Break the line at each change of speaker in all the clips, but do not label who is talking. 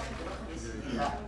시작하도록 하겠습니다.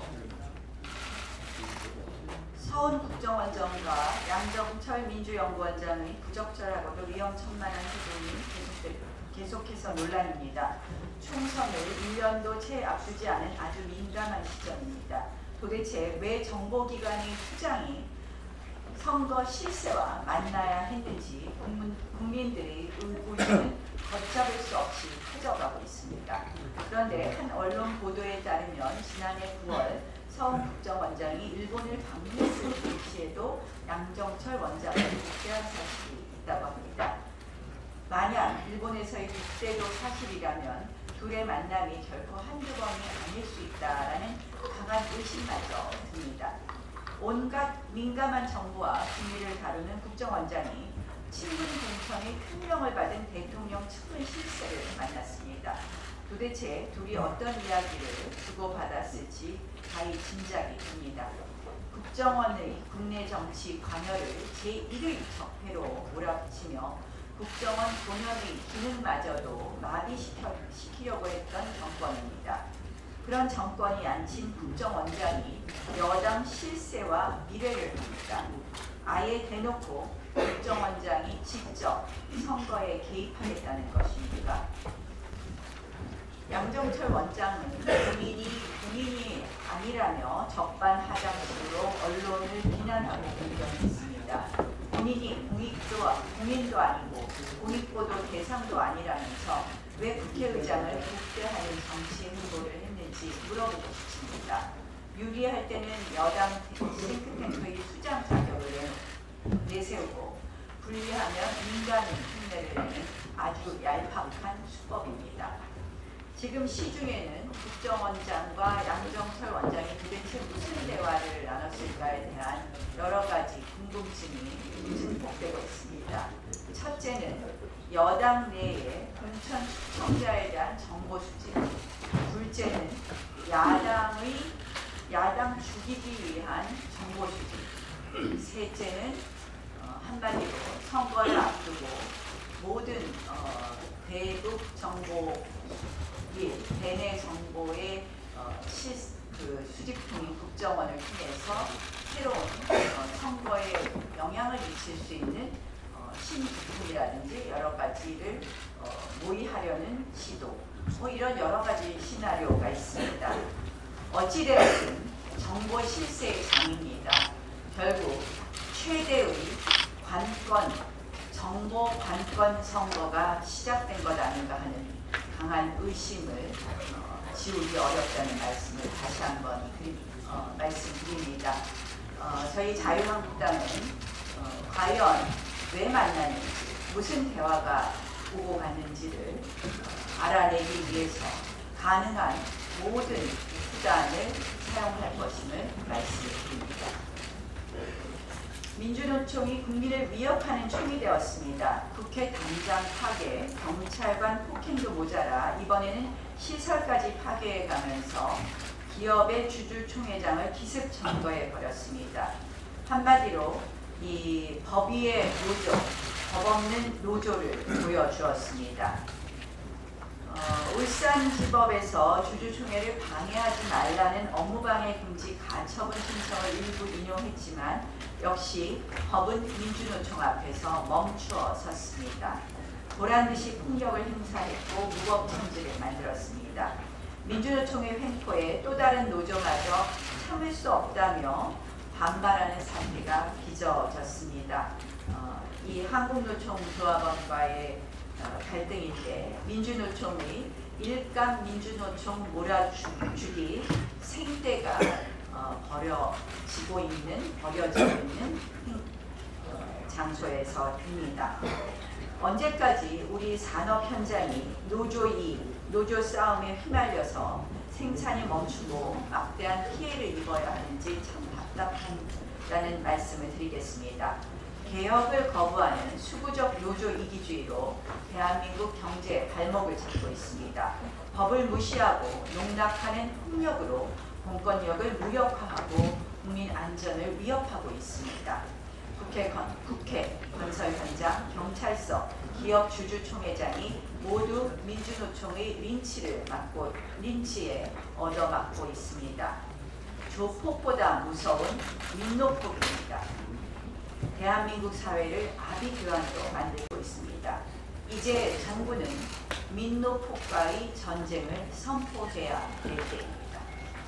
서훈 국정원장과 양정철 민주연구원장의 부적절하고도 위험천만한 행동이 계속해서 논란입니다. 총선을 1년도 채 앞두지 않은 아주 민감한 시점입니다. 도대체 왜 정보기관의 수장이 선거 실세와 만나야 했는지 국민들의 의구심은 걷잡을 수 없이 커져가고 있습니다. 그런데 한 언론 보도에 따르면 지난해 9월 서훈 국정원장이 일본을 방문했을 당시에도 양정철 원장을 국대한 사실이 있다고 합니다. 만약 일본에서의 국대도 사실이라면 둘의 만남이 결코 한두 번이 아닐 수 있다라는 강한 의심마저 듭니다. 온갖 민감한 정보와 비밀을 다루는 국정원장이 친문 공천의 특명을 받은 대통령 측근 실세를 만났습니다. 도대체 둘이 어떤 이야기를 주고받았을지 가히 짐작이 됩니다. 국정원의 국내 정치 관여를 제1의 적폐로 몰아붙이며 국정원 본연의 기능마저도 마비시키려고 했던 정권입니다. 그런 정권이 앉힌 국정원장이 여당 실세와 미래를 합니다. 아예 대놓고 국정원장이 직접 선거에 개입하겠다는 것입니다. 양정철 원장은 본인이 아니라며 적반하장식으로 언론을 비난하고 공격했습니다. 본인이 공인도 아니고 공익보도 대상도 아니라면서 왜 국회의장을 국대하는 정치 행보를 했는지 물어보고 싶습니다. 유리할 때는 여당 싱크탱크의 수장 자격을 내세우고 불리하면 민간인 흉내를 내는 아주 얄팍한 수법입니다. 지금 시중에는 국정원장과 양정철 원장이 도대체 무슨 대화를 나눴을까에 대한 여러 가지 궁금증이 증폭되고 있습니다. 첫째는 여당 내의 공천 추천자에 대한 정보 수집, 둘째는 야당 죽이기 위한 정보 수집, 셋째는 한마디로 선거를 앞두고 모든 대북 정보 및 대내 정보의 수집통인 국정원을 통해서 새로운 선거에 영향을 미칠 수 있는 신부품이라든지 여러 가지를 모의하려는 시도, 이런 여러 가지 시나리오가 있습니다. 어찌되었든 정보 실세의 장입니다. 결국 최대의 정보 관건 선거가 시작된 것 아닌가 하는 강한 의심을 지우기 어렵다는 말씀을 다시 한번 말씀드립니다. 저희 자유한국당은 과연 왜 만났는지, 무슨 대화가 오고 갔는지를 알아내기 위해서 가능한 모든 수단을 사용할 것임을 말씀드립니다. 민주노총이 국민을 위협하는 총이 되었습니다. 국회 당장 파괴, 경찰관 폭행도 모자라 이번에는 시설까지 파괴해가면서 기업의 주주총회장을 기습 점거해 버렸습니다. 한마디로 이 법 위의 노조, 법 없는 노조를 보여주었습니다. 울산지법에서 주주총회를 방해하지 말라는 업무방해 금지 가처분 신청을 일부 인용했지만 역시 법은 민주노총 앞에서 멈추어 섰습니다. 보란듯이 폭력을 행사했고 무법천지를 만들었습니다. 민주노총의 횡포에 또 다른 노조마저 참을 수 없다며 반발하는 사태가 빚어졌습니다. 이 한국노총조합원과의 갈등인데 민주노총의 일감 민주노총 몰아주기 생대가 버려지고 있는 장소에서 됩니다. 언제까지 우리 산업 현장이 노조 싸움에 휘말려서 생산이 멈추고 막대한 피해를 입어야 하는지 참 답답하다는 말씀을 드리겠습니다. 개혁을 거부하는 수구적 노조 이기주의로 대한민국 경제에 발목을 잡고 있습니다. 법을 무시하고 농락하는 폭력으로 공권력을 무력화하고 국민 안전을 위협하고 있습니다. 국회, 건설 현장, 경찰서, 기업 주주총회장이 모두 민주노총의 린치에 얻어맞고 있습니다. 조폭보다 무서운 민노폭입니다. 대한민국 사회를 아비규환으로 만들고 있습니다. 이제 정부는 민노폭과의 전쟁을 선포해야 될 때입니다.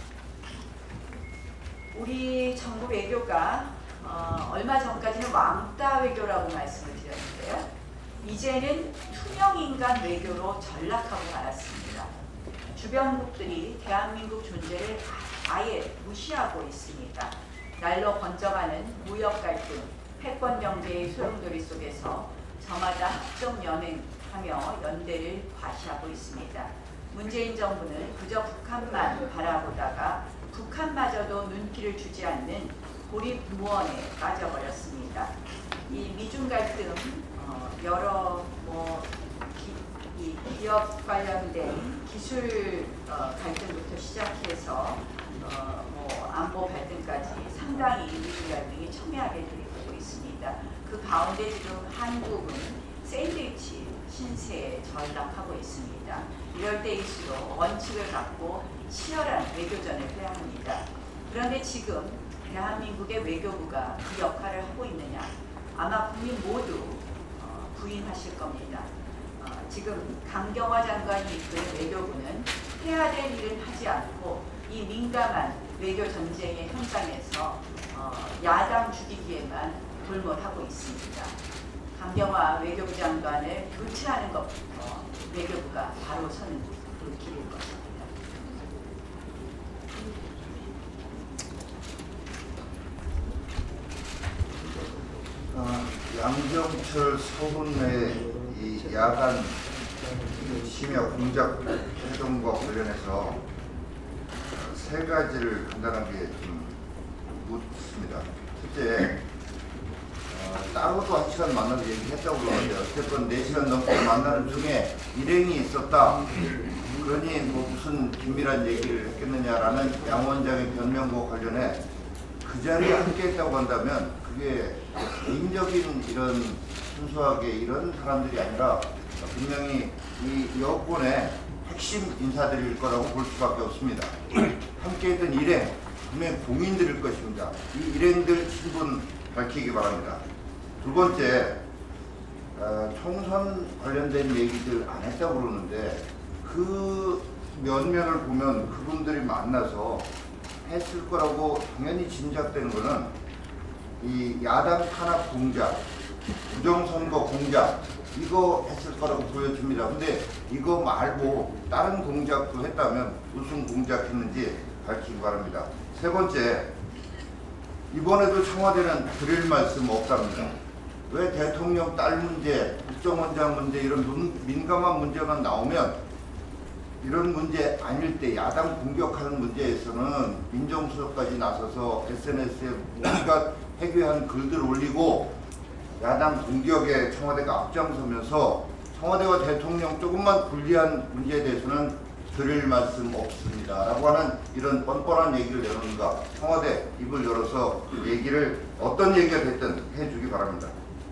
우리 정부 외교가 얼마 전까지는 왕따 외교라고 말씀을 드렸는데요. 이제는 투명인간 외교로 전락하고 말았습니다. 주변국들이 대한민국 존재를 아예 무시하고 있습니다. 날로 번져가는 무역 갈등, 패권 경제의 소용돌이 속에서 저마다 합종 연행하며 연대를 과시하고 있습니다. 문재인 정부는 그저 북한만 바라보다가 북한마저도 눈길을 주지 않는 고립무원에 빠져버렸습니다. 이 미중 갈등 여러 기업 관련된 기술 갈등부터 시작해서 안보 갈등까지 상당히 미중 갈등이 첨예하게 들이고 있습니다. 그 가운데 지금 한국은 샌드위치 신세에 전락하고 있습니다. 이럴 때일수록 원칙을 갖고 치열한 외교전을 해야 합니다. 그런데 지금 대한민국의 외교부가 그 역할을 하고 있느냐? 아마 국민 모두 부인하실 겁니다. 지금 강경화 장관이 이끄는 외교부는 해야 될 일은 하지 않고 이 민감한 외교 전쟁의 현장에서 야당 죽이기에만 돌몰하고 있습니다. 강경화 외교부 장관을 교체하는 것부터 외교부가 바로 서는 그 길일 것입니다.
양정철 서훈의 이 야간 심야 공작 활동과 관련해서 세 가지를 간단하게 좀 묻습니다. 첫째, 따로도 1시간 만나서 얘기했다고 그러는데 어쨌든 4시간 넘게 만나는 중에 일행이 있었다. 그러니 무슨 긴밀한 얘기를 했겠느냐라는 양 원장의 변명과 관련해 그 자리에 함께했다고 한다면 그게 개인적인 이런 순수하게 이런 사람들이 아니라 분명히 이 여권의 핵심 인사들일 거라고 볼 수밖에 없습니다. 함께했던 일행 분명히 공인들일 것입니다. 이 일행들 신분 밝히기 바랍니다. 두 번째, 총선 관련된 얘기들 안 했다고 그러는데 그 면면을 보면 그분들이 만나서 했을 거라고 당연히 짐작되는 거는 이 야당 탄압 공작, 부정선거 공작 이거 했을 거라고 보여집니다. 근데 이거 말고 다른 공작도 했다면 무슨 공작했는지 밝히기 바랍니다. 세 번째, 이번에도 청와대는 드릴 말씀 없답니다. 왜 대통령 딸 문제, 국정원장 문제 이런 민감한 문제만 나오면 이런 문제 아닐 때 야당 공격하는 문제에서는 민정수석까지 나서서 SNS에 온갖 해괴한 글들 올리고 야당 공격에 청와대가 앞장서면서 청와대와 대통령 조금만 불리한 문제에 대해서는 드릴 말씀 없습니다 라고 하는 이런 뻔뻔한 얘기를 내놓는가. 청와대 입을 열어서 얘기를 어떤 얘기가 됐든 해주기 바랍니다.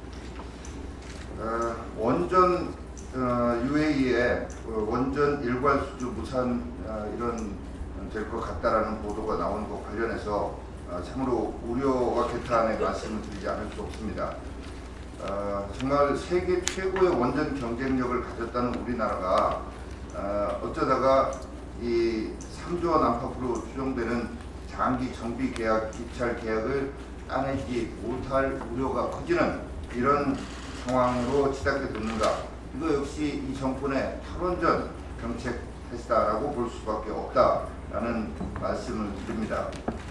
원전 UAE의 원전 일괄 수주 무산 이런 될 것 같다라는 보도가 나온 것 관련해서 참으로 우려와 개탄의 말씀을 드리지 않을 수 없습니다. 정말 세계 최고의 원전 경쟁력을 가졌다는 우리나라가 어쩌다가 이 3조 원 안팎으로 추정되는 장기 정비 계약, 기찰 계약을 따내지 못할 우려가 커지는 이런 상황으로 치닫게 됐는가. 이거 역시 이 정권의 탈원전 정책 탓이다라고 볼 수밖에 없다라는 말씀을 드립니다.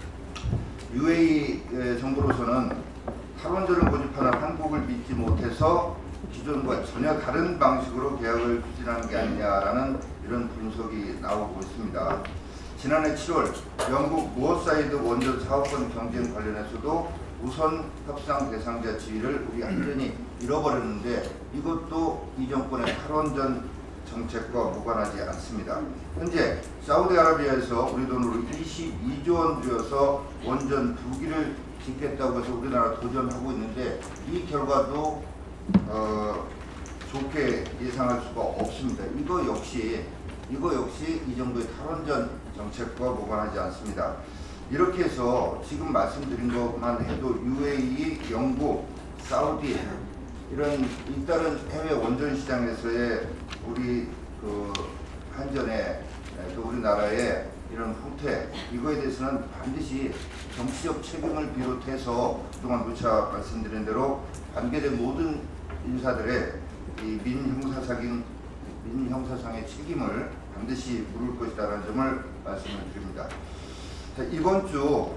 UAE 정부로서는 탈원전을 모집하는 한국을 믿지 못해서 기존과 전혀 다른 방식으로 계약을 추진하는 게 아니냐라는 이런 분석이 나오고 있습니다. 지난해 7월 영국 무어사이드 원전 사업권 경쟁 관련해서도 우선 협상 대상자 지위를 우리 완전히 잃어버렸는데 이것도 이 정권의 탈원전 정책과 무관하지 않습니다. 현재 사우디아라비아에서 우리 돈으로 22조 원 들여서 원전 2기를 짓겠다고 해서 우리나라 도전하고 있는데 이 결과도 좋게 예상할 수가 없습니다. 이거 역시 이 정도의 탈원전 정책과 무관하지 않습니다. 이렇게 해서 지금 말씀드린 것만 해도 UAE, 영국, 사우디 이런 잇따른 해외 원전 시장에서의 우리 그 한전의 또 우리나라의 이런 후퇴, 이거에 대해서는 반드시 정치적 책임을 비롯해서 그동안 누차 말씀드린 대로 관계된 모든 인사들의 이 민형사상의 책임을 반드시 물을 것이다라는 점을 말씀을 드립니다. 자, 이번 주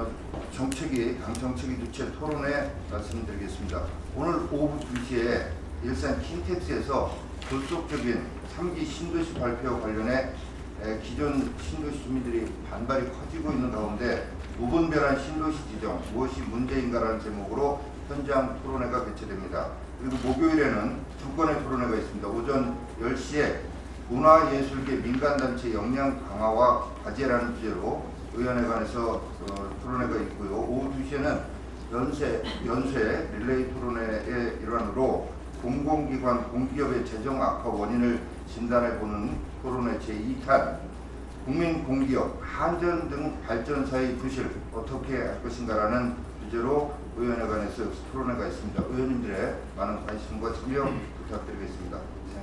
당정책이 주최 토론회 말씀드리겠습니다. 오늘 오후 2시에 일산 킨텍스에서 불속적인 3기 신도시 발표와 관련해 기존 신도시 주민들이 반발이 커지고 있는 가운데 무분별한 신도시 지정 무엇이 문제인가라는 제목으로 현장 토론회가 개최됩니다. 그리고 목요일에는 두 건의 토론회가 있습니다. 오전 10시에 문화예술계 민간단체 역량 강화와 과제라는 주제로 의원회관에서 토론회가 있고요. 오후 2시에는 연쇄 릴레이 토론회의 일환으로 공공기관, 공기업의 재정 악화 원인을 진단해보는 토론회 제2탄 국민공기업, 한전 등 발전사의 부실 어떻게 할 것인가라는 주제로 의원회관에서 토론회가 있습니다. 의원님들의 많은 관심과 참여 부탁드리겠습니다.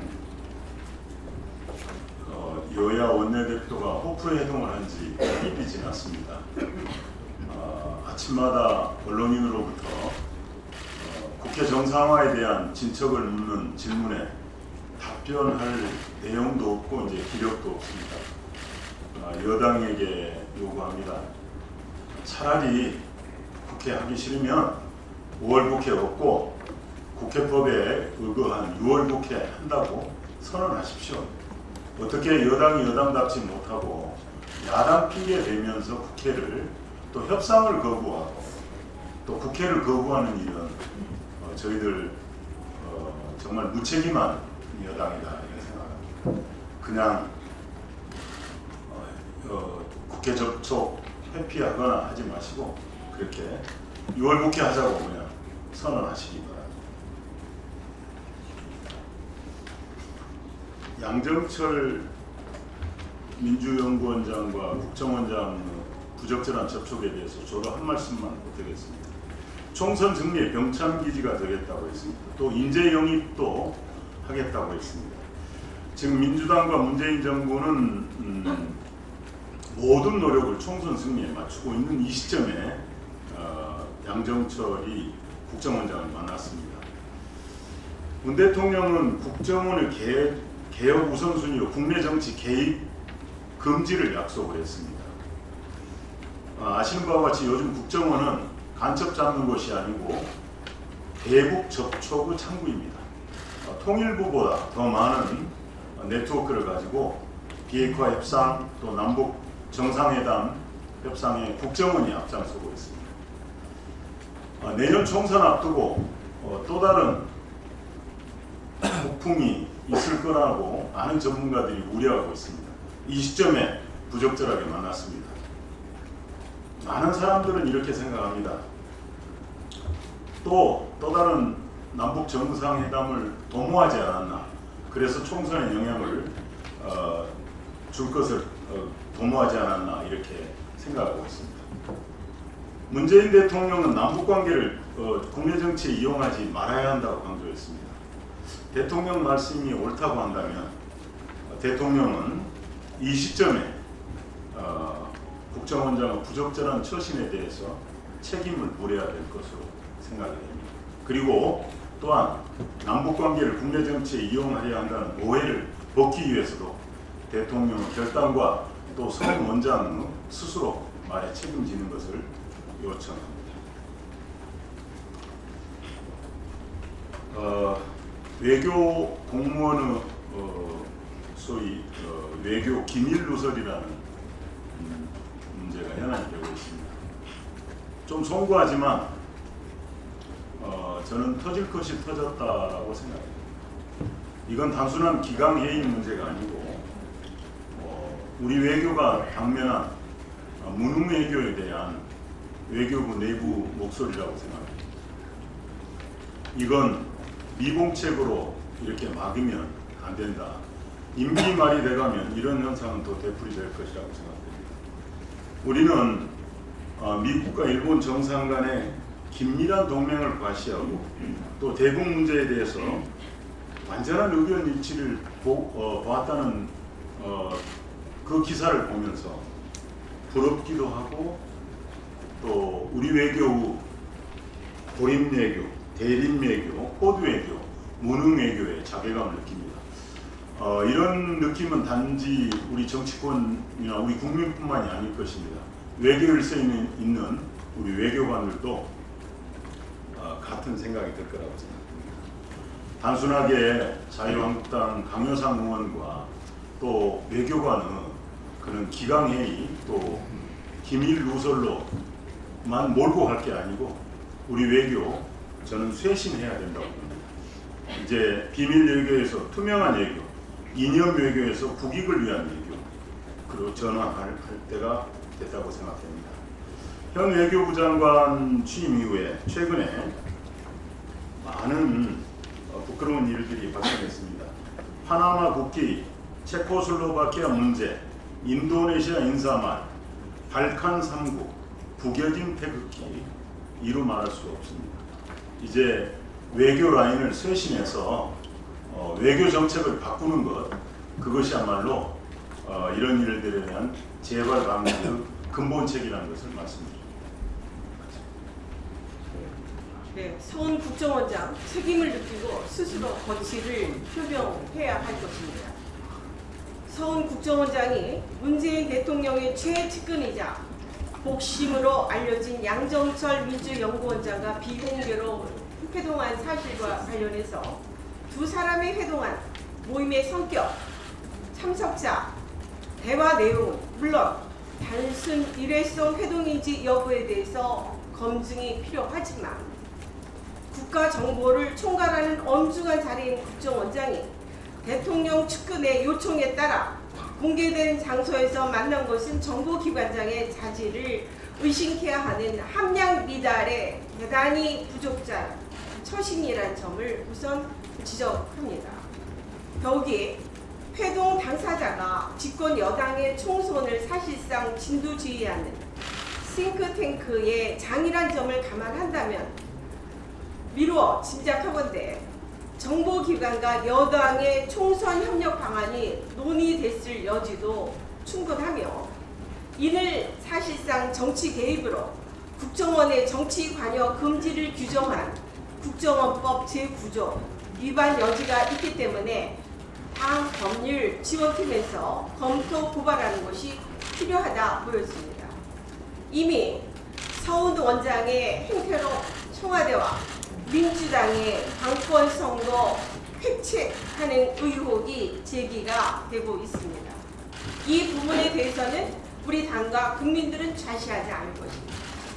여야 원내대표가 호프 회동을 한 지 일이 지났습니다. 아침마다 언론인으로부터 국회 정상화에 대한 진척을 묻는 질문에 답변할 내용도 없고 이제 기력도 없습니다. 여당에게 요구합니다. 차라리 국회 하기 싫으면 5월 국회 없고 국회법에 의거한 6월 국회 한다고 선언하십시오. 어떻게 여당이 여당답지 못하고 야당 핑계 대면서 국회를 또 협상을 거부하고 또 국회를 거부하는 일은 저희들 정말 무책임한 여당이다 이렇게 생각합니다. 그냥 국회 접촉 회피하거나 하지 마시고 그렇게 6월 국회 하자고 그냥 선언하시기 바랍니다. 양정철 민주연구원장과 국정원장 부적절한 접촉에 대해서 저도 한 말씀만 드리겠습니다. 총선 승리에 병참기지가 되겠다고 했습니다. 또 인재 영입도 하겠다고 했습니다. 지금 민주당과 문재인 정부는 모든 노력을 총선 승리에 맞추고 있는 이 시점에 양정철이 국정원장을 만났습니다. 문 대통령은 국정원을 개혁 우선순위로 국내 정치 개입 금지를 약속을 했습니다. 아시는 바와 같이 요즘 국정원은 간첩 잡는 것이 아니고 대북 접촉의 창구입니다. 통일부보다 더 많은 네트워크를 가지고 비핵화 협상 또 남북 정상회담 협상에 국정원이 앞장서고 있습니다. 내년 총선 앞두고 또 다른 폭풍이 있을 거라고 많은 전문가들이 우려하고 있습니다. 이 시점에 부적절하게 만났습니다. 많은 사람들은 이렇게 생각합니다. 또 다른 남북 정상회담을 도모하지 않았나. 그래서 총선에 영향을 줄 것을 도모하지 않았나 이렇게 생각하고 있습니다. 문재인 대통령은 남북관계를 국내 정치에 이용하지 말아야 한다고 강조했습니다. 대통령 말씀이 옳다고 한다면 대통령은 이 시점에 국정원장의 부적절한 처신에 대해서 책임을 물어야 될 것으로 생각이 됩니다. 그리고 또한 남북관계를 국내 정치에 이용하려 한다는 오해를 벗기 위해서도 대통령의 결단과 또 성 원장 스스로 말에 책임지는 것을 요청합니다. 외교 공무원의 소위 외교 기밀 누설이라는 문제가 현안이 되고 있습니다. 좀 송구하지만 저는 터질 것이 터졌다라고 생각합니다. 이건 단순한 기강해임 문제가 아니고 우리 외교가 당면한 무능외교에 대한 외교부 내부 목소리라고 생각합니다. 이건 미봉책으로 이렇게 막으면 안 된다. 임기 말이 돼가면 이런 현상은 또 되풀이될 것이라고 생각됩니다. 우리는 미국과 일본 정상 간의 긴밀한 동맹을 과시하고 또 대북 문제에 대해서 완전한 의견 일치를 보았다는 그 기사를 보면서 부럽기도 하고 또 우리 외교의 고립 외교, 대립 외교, 호드 외교, 무능 외교의 자괴감을 느낍니다. 이런 느낌은 단지 우리 정치권이나 우리 국민뿐만이 아닐 것입니다. 외교 일선에 있는 우리 외교관들도 같은 생각이 들 거라고 생각합니다. 단순하게 자유한국당 강효상 의원과 또 외교관은 그런 기강회의 또 기밀 누설로만 몰고 갈 게 아니고 우리 외교 저는 쇄신해야 된다고 봅니다. 이제 비밀 외교에서 투명한 외교, 이념 외교에서 국익을 위한 외교로 전환할 때가 됐다고 생각됩니다. 현 외교부 장관 취임 이후에 최근에 많은 부끄러운 일들이 발생했습니다. 파나마 국기, 체코슬로바키아 문제, 인도네시아 인사말, 발칸 3국, 구겨진 태극기, 이루 말할 수 없습니다. 이제 외교 라인을 쇄신해서 외교 정책을 바꾸는 것, 그것이야말로 이런 일들에 대한 재발 방지의 근본책이라는 것을 말씀드립니다.
네, 서훈 국정원장 책임을 느끼고 스스로 거취를 표명해야 할 것입니다. 서훈 국정원장이 문재인 대통령의 최측근이자 복심으로 알려진 양정철 민주연구원장과 비공개로 회동한 사실과 관련해서 두 사람의 회동한 모임의 성격, 참석자, 대화 내용, 물론 단순 일회성 회동인지 여부에 대해서 검증이 필요하지만 국가정보를 총괄하는 엄중한 자리인 국정원장이 대통령 측근의 요청에 따라 공개된 장소에서 만난 것은 정보기관장의 자질을 의심케 하는 함량 미달의 대단히 부족자 처신이라는 점을 우선 지적합니다. 더욱이 회동 당사자가 집권 여당의 총선을 사실상 진두지휘하는 싱크탱크의 장이란 점을 감안한다면 미루어 짐작하건대 정보기관과 여당의 총선 협력 방안이 논의됐을 여지도 충분하며 이를 사실상 정치 개입으로 국정원의 정치 관여 금지를 규정한 국정원법 제9조 위반 여지가 있기 때문에 당 법률 지원팀에서 검토 고발하는 것이 필요하다 보였습니다. 이미 서훈 원장의 행태로 청와대와 민주당의 당권 선거 획책하는 의혹이 제기가 되고 있습니다. 이 부분에 대해서는 우리 당과 국민들은 좌시하지 않을 것입니다.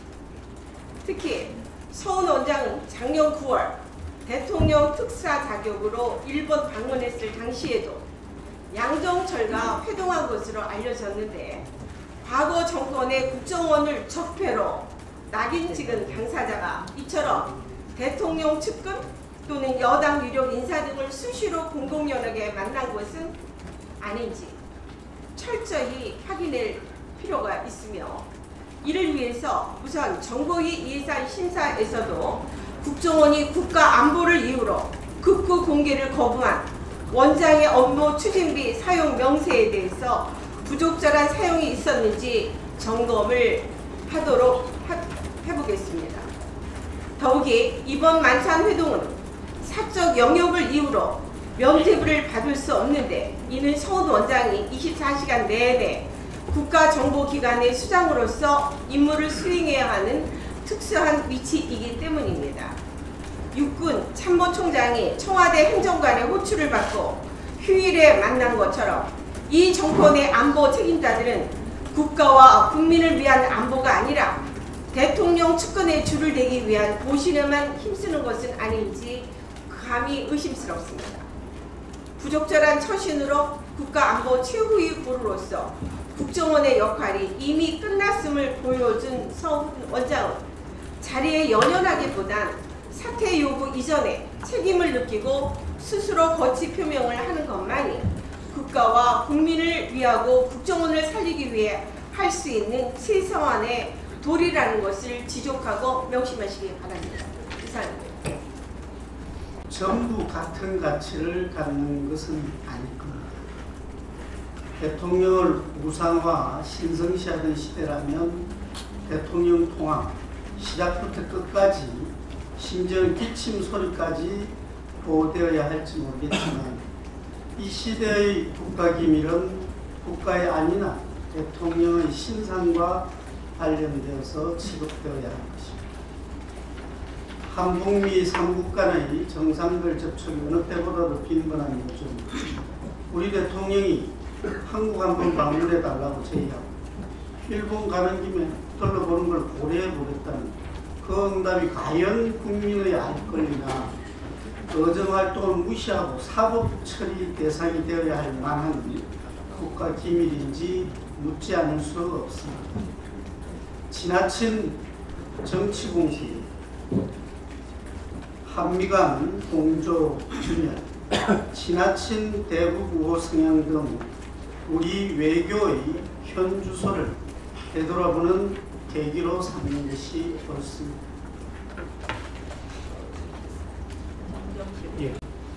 특히 서훈 원장은 작년 9월 대통령 특사 자격으로 일본 방문했을 당시에도 양정철과 회동한 것으로 알려졌는데 과거 정권의 국정원을 적폐로 낙인 찍은 당사자가 이처럼 대통령 측근 또는 여당 유력 인사 등을 수시로 공공연하게 만난 것은 아닌지 철저히 확인할 필요가 있으며 이를 위해서 우선 정보위 예산 심사에서도 국정원이 국가 안보를 이유로 극구 공개를 거부한 원장의 업무 추진비 사용 명세에 대해서 부적절한 사용이 있었는지 점검을 하도록 해보겠습니다. 더욱이 이번 만찬 회동은 사적 영역을 이유로 면죄부를 받을 수 없는데 이는 서훈 원장이 24시간 내내 국가정보기관의 수장으로서 임무를 수행해야 하는 특수한 위치이기 때문입니다. 육군 참모총장이 청와대 행정관의 호출을 받고 휴일에 만난 것처럼 이 정권의 안보 책임자들은 국가와 국민을 위한 안보가 아니라 대통령 측근에 줄을 대기 위한 보신에만 힘쓰는 것은 아닌지 감히 의심스럽습니다. 부적절한 처신으로 국가안보 최후의 보루로서 국정원의 역할이 이미 끝났음을 보여준 서훈 원장은 자리에 연연하기보단 사퇴 요구 이전에 책임을 느끼고 스스로 거취 표명을 하는 것만이 국가와 국민을 위하고 국정원을 살리기 위해 할 수 있는 최소한의 도리라는 것을 지적하고 명심하시기 바랍니다. 이상입니다.
전부 같은 가치를 갖는 것은 아닐 겁니다. 대통령을 우상화, 신성시하던 시대라면 대통령 통합, 시작부터 끝까지 심지어 기침 소리까지 보호되어야 할지 모르겠지만 이 시대의 국가기밀은 국가의 안위나 대통령의 신상과 관련되어서 취급되어야 할 것입니다. 한북미 3국 간의 정상들 접촉이 어느 때보다도 빈번한 요즘 우리 대통령이 한국 한번 방문해달라고 제의하고 일본 가는 김에 들러보는 걸 고려해보겠다는 그 응답이 과연 국민의 알 권리나 의정활동을 무시하고 사법 처리 대상이 되어야 할 만한 국가 기밀인지 묻지 않을 수 없습니다. 지나친 정치 공식, 한미 간 공조 주면, 지나친 대북 우호 성향 등 우리 외교의 현 주소를 되돌아보는 계기로 삼는 것이 옳습니다. 예.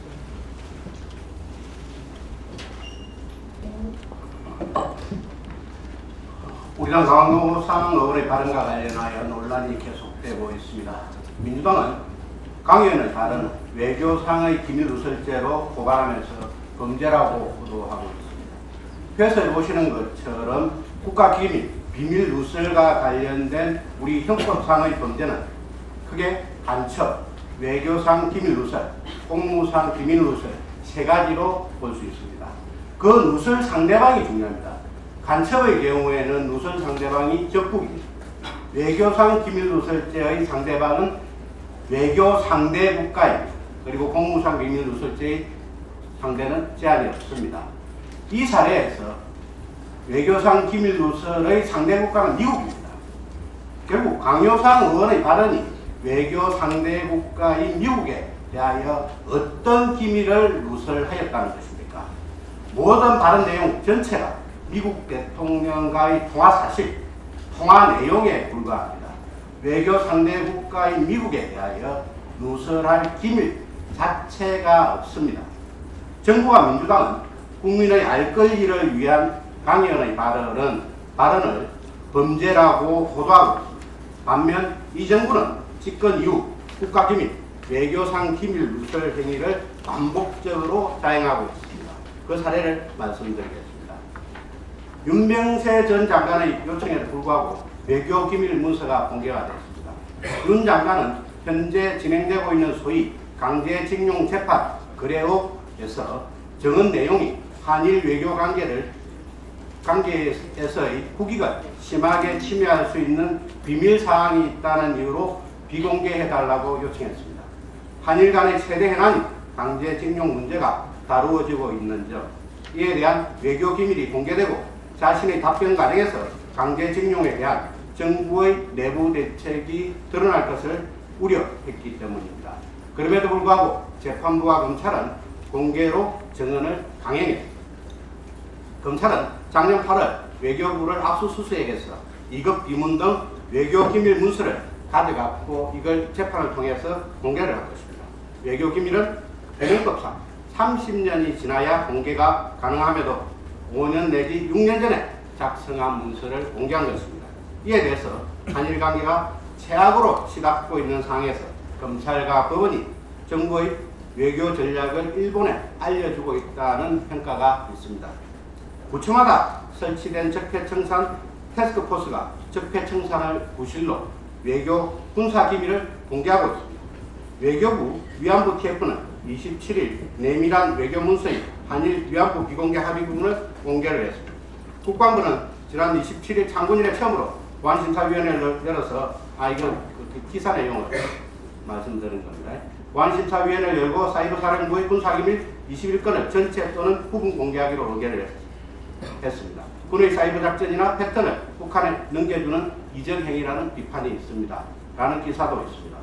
우리 당 강호상 의원의 발언과 관련하여 논란이 계속되고 있습니다. 민주당은 강 의원의 발언을 외교상의 기밀 누설죄로 고발하면서 범죄라고 보도하고 있습니다. 표에서 보시는 것처럼 국가기밀, 비밀 누설과 관련된 우리 형법상의 범죄는 크게 간첩, 외교상 기밀 누설, 공무상 비밀 누설 세 가지로 볼 수 있습니다. 그 누설 상대방이 중요합니다. 간첩의 경우에는 누설 상대방이 적국입니다. 외교상 기밀 누설죄의 상대방은 외교 상대 국가입니다. 그리고 공무상 비밀 누설죄의 상대는 제한이 없습니다. 이 사례에서 외교상 기밀 누설의 상대 국가는 미국입니다. 결국 강효상 의원의 발언이 외교 상대 국가인 미국에 대하여 어떤 기밀을 누설하였다는 것입니까? 모든 발언 내용 전체가 미국 대통령과의 통화 사실, 통화 내용에 불과합니다. 외교 상대 국가인 미국에 대하여 누설할 기밀 자체가 없습니다. 정부와 민주당은 국민의 알 권리를 위한 강 의원의 발언을 범죄라고 호도하고 있습니다. 반면 이 정부는 집권 이후 국가기밀, 외교상 기밀 누설 행위를 반복적으로 자행하고 있습니다. 그 사례를 말씀드리겠습니다. 윤병세 전 장관의 요청에도 불구하고 외교기밀 문서가 공개가 됐습니다. 윤 장관은 현재 진행되고 있는 소위 강제징용 재판 거래업에서 정은 내용이 한일 외교 관계에서의 국익을 심하게 침해할 수 있는 비밀 사항이 있다는 이유로 비공개해달라고 요청했습니다. 한일 간의 최대 현안인 강제징용 문제가 다루어지고 있는 점, 이에 대한 외교기밀이 공개되고 자신의 답변 과정에서 강제징용에 대한 정부의 내부 대책이 드러날 것을 우려했기 때문입니다. 그럼에도 불구하고 재판부와 검찰은 공개로 증언을 강행했습니다. 검찰은 작년 8월 외교부를 압수수색해서 2급 비문 등 외교기밀 문서를 가져갔고 이걸 재판을 통해서 공개를 한 것입니다. 외교기밀은 배명법상 30년이 지나야 공개가 가능함에도 5년 내지 6년 전에 작성한 문서를 공개한 것입니다. 이에 대해서 한일 관계가 최악으로 치닫고 있는 상황에서 검찰과 법원이 정부의 외교 전략을 일본에 알려주고 있다는 평가가 있습니다. 구청마다 설치된 적폐청산 태스크포스가 적폐청산을 구실로 외교 군사기밀을 공개하고 있습니다. 외교부 위안부 TF는 27일 내밀한 외교문서인 한일 위안부 비공개 합의문을 공개를 했습니다. 국방부는 지난 27일 창군일에 처음으로 보안심사위원회를 열어서 이건 그 기사 내용을 말씀드린 겁니다. 보안심사위원회를 열고 사이버사령부의 군사기밀 21건을 전체 또는 부분 공개하기로 의결을 했습니다. 군의 사이버 작전이나 패턴을 북한에 넘겨주는 이전 행위라는 비판이 있습니다. 라는 기사도 있습니다.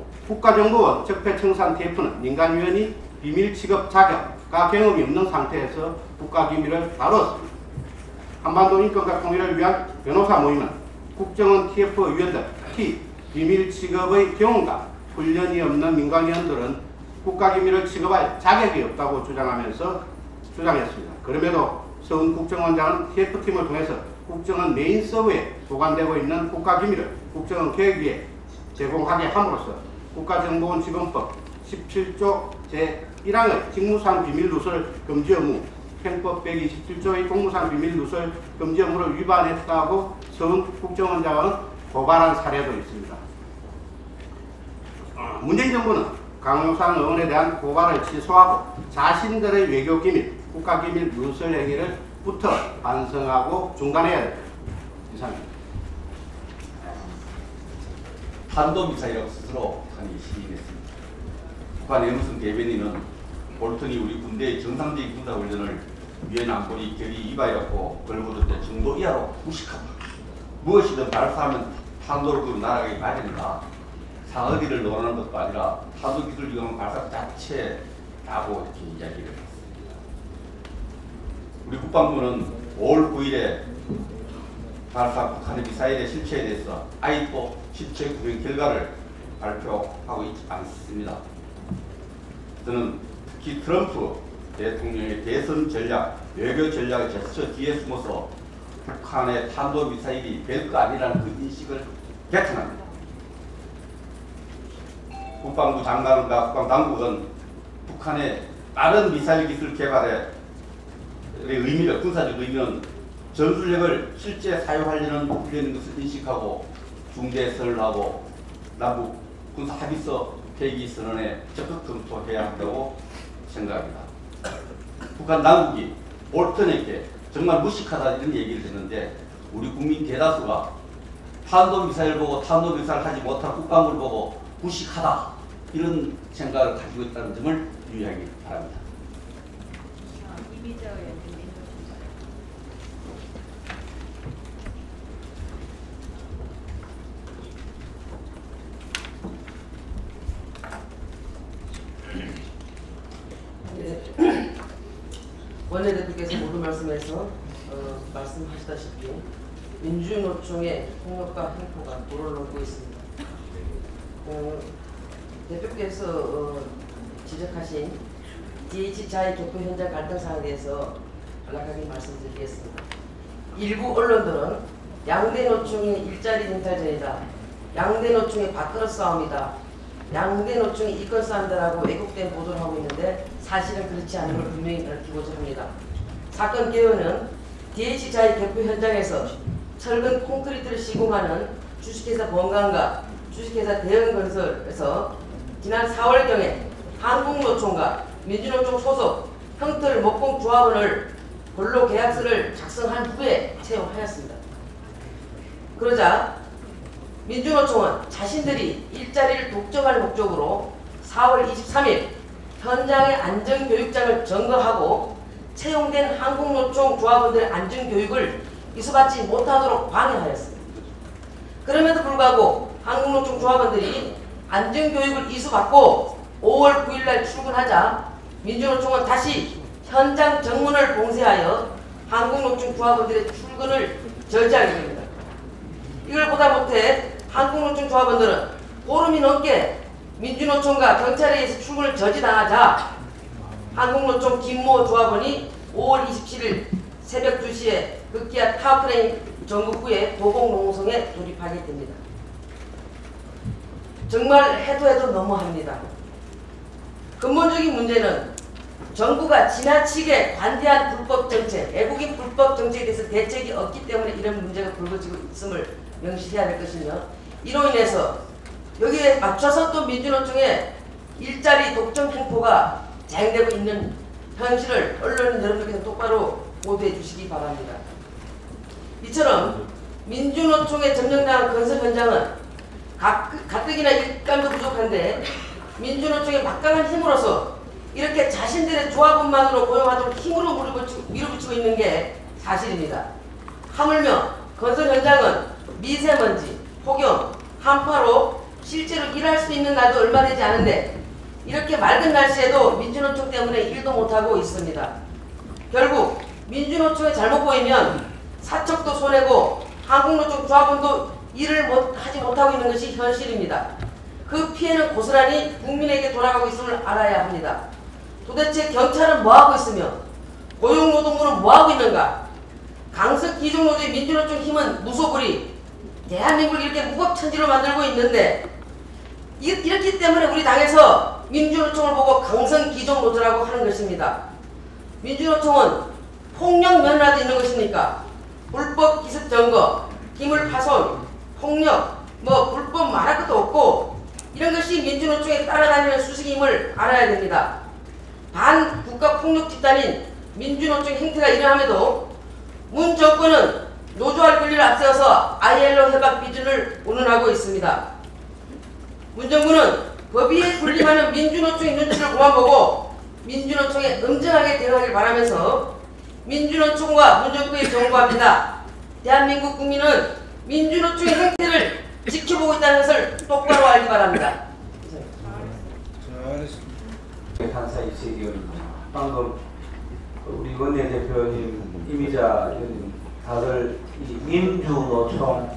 국가정보원 적폐청산 TF는 민간위원이 비밀 취급 자격과 경험이 없는 상태에서 국가기밀을 다뤘습니다. 한반도 인권과 통일을 위한 변호사 모임은 국정원 TF 위원들, 비밀 취급의 경험과 훈련이 없는 민간위원들은 국가기밀을 취급할 자격이 없다고 주장했습니다. 그럼에도 서훈 국정원장은 TF팀을 통해서 국정원 메인 서버에 보관되고 있는 국가기밀을 국정원 계획위에 제공하게 함으로써 국가정보원 지원법 17조 제1항의 직무상 비밀 누설 금지 의무, 행법 127조의 공무상 비밀 누설 금지 의무를 위반했다고 서훈 국정원장은 고발한 사례도 있습니다. 문재인 정부는 강용상 의원에 대한 고발을 취소하고 자신들의 외교기밀, 국가기밀 누설 행위를 부터 반성하고 중단해야 됩니다. 이상입니다.
탄도미사일이라고 스스로 북한이 시인했습니다. 북한의 무슨 대변인은 볼턴이 우리 군대의 정상적인 군사훈련을 유엔 안보리 결의 위반이라고 걸고들 때 정도 이하로 무식하다. 무엇이든 발사하면 탄도를 그 날아가기 마련이다. 사어디를 논하는 것도 아니라 탄도기술 이용한 발사 자체라고 이렇게 이야기를 했습니다. 우리 국방부는 5월 9일에 발사 북한의 미사일의 실체에 대해서 아직도 실체 구현 결과를 발표하고 있지 않습니다. 저는 특히 트럼프 대통령의 대선 전략, 외교 전략의 제스처 뒤에 숨어서 북한의 탄도미사일이 별거 아니라는 그 인식을 개탄합니다. 국방부 장관과 국방당국은 북한의 빠른 미사일 기술 개발의 의미를, 군사적 의미는 전술핵을 실제 사용하려는 훈련인 것을 인식하고 중대선을 하고 남북 군사 합의서 폐기 선언에 적극 검토해야 한다고 생각합니다. 북한 당국이 볼턴에게 정말 무식하다 이런 얘기를 했는데 우리 국민 대다수가 탄도미사일 보고 탄도미사일 하지 못한 국방부를 보고 무식하다 이런 생각을 가지고 있다는 점을 유의하기 바랍니다.
이미자 의원님.
원내대표께서 모두 말씀하시다시피 민주노총의 폭력과 행포가 도를 넘고 있습니다. 대표께서 지적하신 DH자의 개표 현장 갈등 사항에 대해서 간략하게 말씀드리겠습니다. 일부 언론들은 양대 노총의 일자리 쟁탈전이다, 양대 노총의 밥그릇 싸움이다, 양대 노총의 이권 싸움이다라고 왜곡된 보도를 하고 있는데 사실은 그렇지 않은 걸 분명히 밝히고자 합니다. 사건 개요는 DH자의 개표 현장에서 철근 콘크리트를 시공하는 주식회사 번강과 주식회사 대형건설에서 지난 4월경에 한국노총과 민주노총 소속 형틀 목공 조합원을 근로계약서를 작성한 후에 채용하였습니다. 그러자 민주노총은 자신들이 일자리를 독점할 목적으로 4월 23일 현장의 안전교육장을 점거하고 채용된 한국노총 조합원들의 안전교육을 이수받지 못하도록 방해하였습니다. 그럼에도 불구하고 한국노총 조합원들이 안전교육을 이수받고 5월 9일날 출근하자 민주노총은 다시 현장 정문을 봉쇄하여 한국노총 조합원들의 출근을 저지하게 됩니다. 이걸 보다 못해 한국노총 조합원들은 보름이 넘게 민주노총과 경찰에 의해서 출근을 저지당하자 한국노총 김모 조합원이 5월 27일 새벽 2시에 극기야 타워크레인 전국구의 도봉농성에 돌입하게 됩니다. 정말 해도 너무합니다. 근본적인 문제는 정부가 지나치게 관대한 불법 정책, 외국인 불법 정책에 대해서 대책이 없기 때문에 이런 문제가 불거지고 있음을 명시해야 할 것이며, 이로 인해서 여기에 맞춰서 또 민주노총의 일자리 독점 행포가 자행되고 있는 현실을 언론 여러분께서 똑바로 보도해 주시기 바랍니다. 이처럼 민주노총의 점령당한 건설 현장은 가뜩이나 일감도 부족한데 민주노총의 막강한 힘으로서 이렇게 자신들의 조합원만으로 고용하도록 힘으로 밀어붙이고 있는 게 사실입니다. 하물며 건설 현장은 미세먼지, 폭염, 한파로 실제로 일할 수 있는 날도 얼마 되지 않은데 이렇게 맑은 날씨에도 민주노총 때문에 일도 못하고 있습니다. 결국 민주노총이 잘못 보이면 사척도 손해고 한국노총 조합원도 일을 하지 못하고 있는 것이 현실입니다. 그 피해는 고스란히 국민에게 돌아가고 있음을 알아야 합니다. 도대체 경찰은 뭐하고 있으며 고용노동부는 뭐하고 있는가? 강석 기종노조의 민주노총 힘은 무소불위 대한민국을 이렇게 무법천지로 만들고 있는데 이렇기 때문에 우리 당에서 민주노총을 보고 강성 기종노조라고 하는 것입니다. 민주노총은 폭력 면허라도 있는 것입니까? 불법 기습 점거, 기물 파손, 폭력, 불법 말할 것도 없고 이런 것이 민주노총에 따라다니는 수식임을 알아야 됩니다. 반국가 폭력 집단인 민주노총 행태가 이러함에도 문 정권은 노조할 권리를 앞세워서 ILO 협약 비준을 운운하고 있습니다. 문 정부는 법위에 군림하는 민주노총의 눈치를 그만 보고 민주노총에 엄정하게 대응하길 바라면서 민주노총과 문 정부에 경고합니다. 대한민국 국민은 민주노총의 행태를 지켜보고 있다는 것을 똑바로 알기 바랍니다.
판사 이세기입니다. 방금 우리 원내대표님, 이미자 의원님 다들 이 민주노총의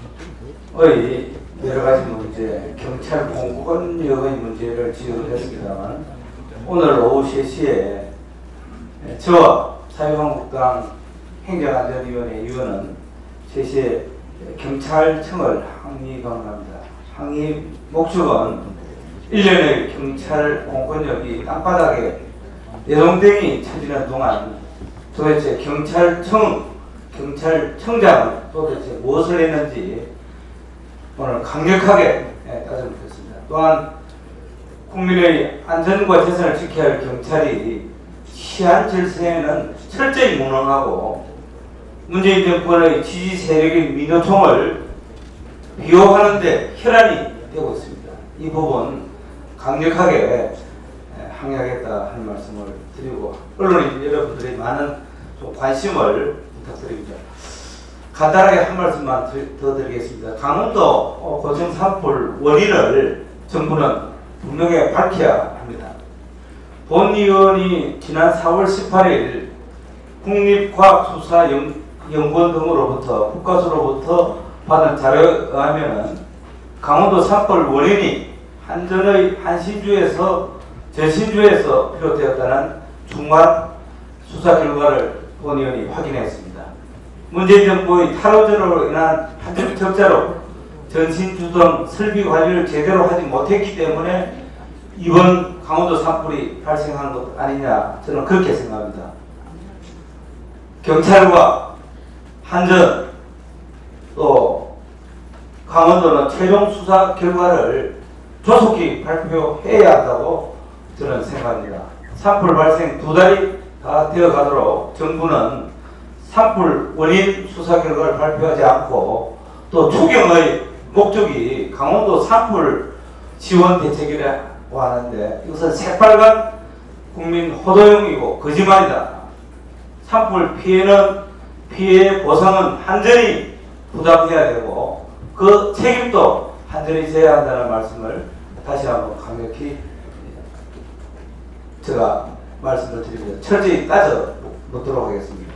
여러 가지 문제, 경찰 공권력의 문제를 지적을 했습니다만 오늘 오후 3시에 저와 자유한국당 행정안전위원회 위원은 3시에 경찰청을 항의 방문합니다. 항의 목적은 1년의 경찰 공권력이 땅바닥에 내동댕이 쳐지는 동안 도대체 경찰청장은 도대체 무엇을 했는지 오늘 강력하게 따져보겠습니다. 또한 국민의 안전과 재산을 지켜야 할 경찰이 치안 질서에는 철저히 무능하고 문재인 정권의 지지 세력인 민주노총을 비호하는 데 혈안이 되고 있습니다. 이 부분 강력하게 항의하겠다 하는 말씀을 드리고 언론인 여러분들의 많은 좀 관심을 부탁드립니다. 간단하게 한 말씀만 더 드리겠습니다. 강원도 고성 산불 원인을 정부는 분명히 밝혀야 합니다. 본위원이 지난 4월 18일 국립과학수사연구원 등으로부터 국가수로부터 받은 자료에 의하면 강원도 산불 원인이 한전의 한신주에서 저신주에서 비롯되었다는 중간 수사 결과를 본위원이 확인했습니다. 문재인 정부의 탈원전으로 인한 한전 적자로 전신주 등 설비 관리를 제대로 하지 못했기 때문에 이번 강원도 산불이 발생한 것 아니냐 저는 그렇게 생각합니다. 경찰과 한전 또 강원도는 최종 수사 결과를 조속히 발표해야 한다고 저는 생각합니다. 산불 발생 2달이 다 되어 가도록 정부는 산불 원인 수사 결과를 발표하지 않고 또 추경의 목적이 강원도 산불 지원 대책이라고 하는데 이것은 새빨간 국민 호도용이고 거짓말이다. 산불 피해 보상은 한전이 부담해야 되고 그 책임도 한전이 져야 한다는 말씀을 다시 한번 강력히 제가 말씀을 드립니다. 철저히 따져 묻도록 하겠습니다.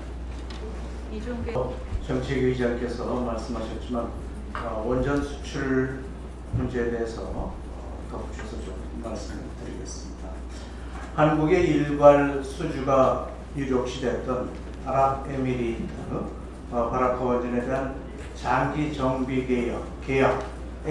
정책 의장께서 말씀하셨지만 원전 수출 문제에 대해서 덧붙여서 좀 말씀을 드리겠습니다. 한국의 일괄 수주가 유력시됐던 아랍에미리트 바라크 원전에 대한 장기 정비 계약